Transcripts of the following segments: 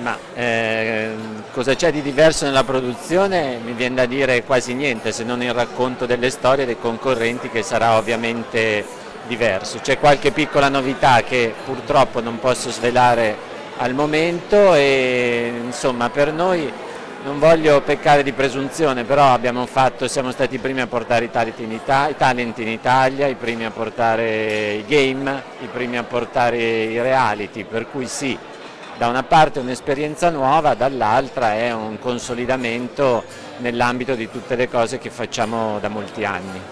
Ma cosa c'è di diverso nella produzione? Mi viene da dire quasi niente, se non il racconto delle storie dei concorrenti, che sarà ovviamente diverso. C'è qualche piccola novità che purtroppo non posso svelare al momento e insomma per noi, non voglio peccare di presunzione, però siamo stati i primi a portare i talent in Italia, i primi a portare i game, i primi a portare i reality, per cui sì, da una parte è un'esperienza nuova, dall'altra è un consolidamento nell'ambito di tutte le cose che facciamo da molti anni.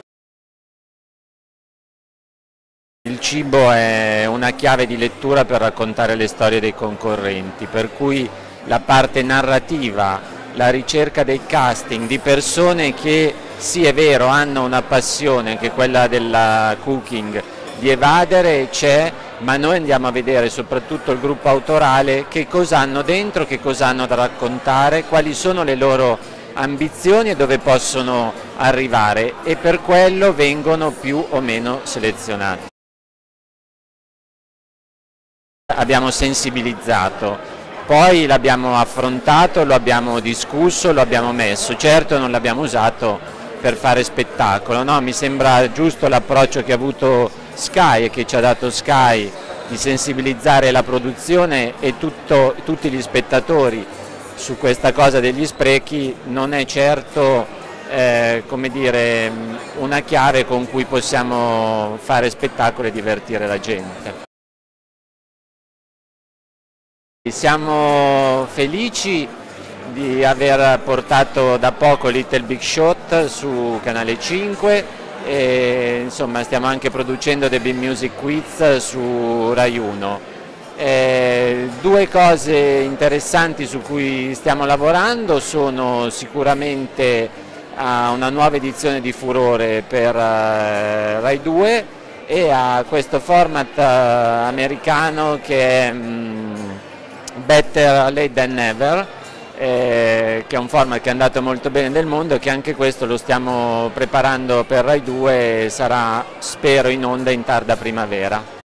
Il cibo è una chiave di lettura per raccontare le storie dei concorrenti, per cui la parte narrativa, la ricerca dei casting di persone che, sì è vero, hanno una passione, che è quella della cooking, di evadere, c'è, ma noi andiamo a vedere soprattutto il gruppo autorale che cosa hanno dentro, che cosa hanno da raccontare, quali sono le loro ambizioni e dove possono arrivare, e per quello vengono più o meno selezionati. Abbiamo sensibilizzato, poi l'abbiamo affrontato, lo abbiamo discusso, lo abbiamo messo, certo non l'abbiamo usato per fare spettacolo, no? Mi sembra giusto l'approccio che ha avuto Sky e che ci ha dato Sky, di sensibilizzare la produzione e tutti gli spettatori su questa cosa degli sprechi. Non è certo come dire, una chiave con cui possiamo fare spettacolo e divertire la gente. Siamo felici di aver portato da poco Little Big Shot su Canale 5 e insomma stiamo anche producendo The Big Music Quiz su Rai 1. Due cose interessanti su cui stiamo lavorando sono sicuramente una nuova edizione di Furore per Rai 2 e a questo format americano che è Better Late Than Never, che è un format che è andato molto bene nel mondo e che anche questo lo stiamo preparando per Rai 2 e sarà, spero, in onda in tarda primavera.